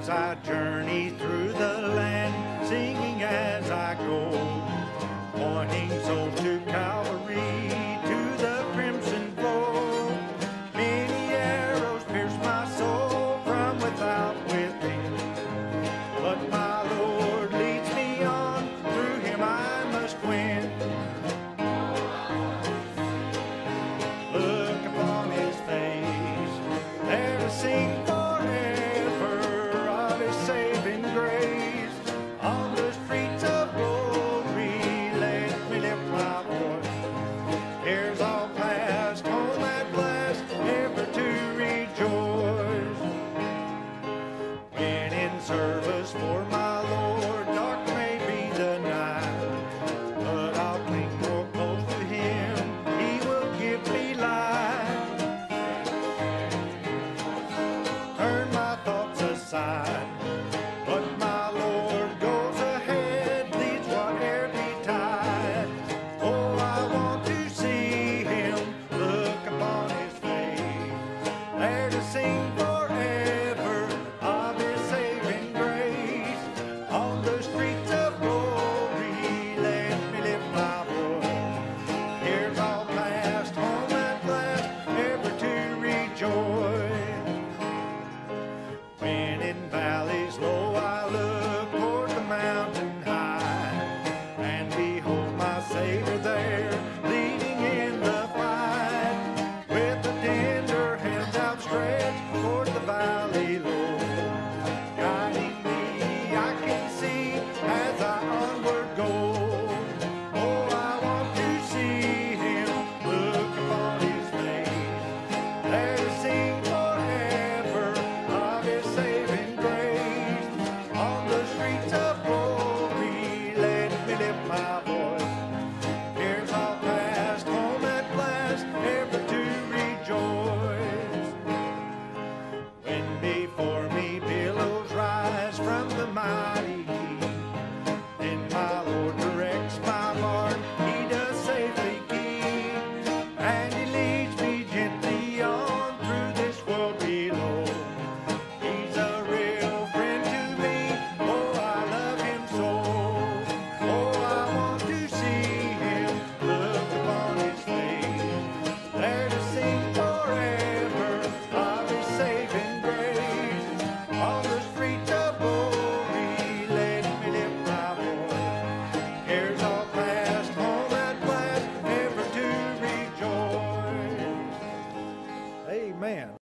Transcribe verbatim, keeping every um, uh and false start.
as I journey through the land, singing as I go, pointing souls to Calvary, to the crimson flow. Many arrows pierce my soul from without within, but my Lord leads me on, through him I must win. Look upon his face, there to sing forever of his saving grace. On the streets of glory, let me lift my voice. Cares all past, home at last, ever to rejoice. When in service for my Lord, dark may be the night, but I'll cling more close to him, he will give me light. Turn my thoughts aside, but my Lord goes ahead, leads whate'er betide. Oh, I want to see him, look upon his face, there to sing forever of his saving grace. On the streets of glory, let me lift my voice. Here's all past, home at last, ever to rejoice. When in valleys low I look toward the mountain high, and behold my Savior there, leading in the fight, with a tender hand outstretched toward the valley low, guiding me I can see as I onward go. Oh, I want to see him, look upon his face, there to sing forever of his saving grace. On the streets of glory, let me lift my voice. Here's all past, home at last, ever to rejoice. When before me billows rise from the mighty heat, then my Lord directs my bark, he does safely keep, and he leads me gently on through this world below. He's a real friend to me, oh, I love him so. Oh, I want to see him, look upon his face, there to sing forever of his saving grace. On the streets of glory, let me lift my voice. Here's all past, home at last, ever to rejoice. Amen.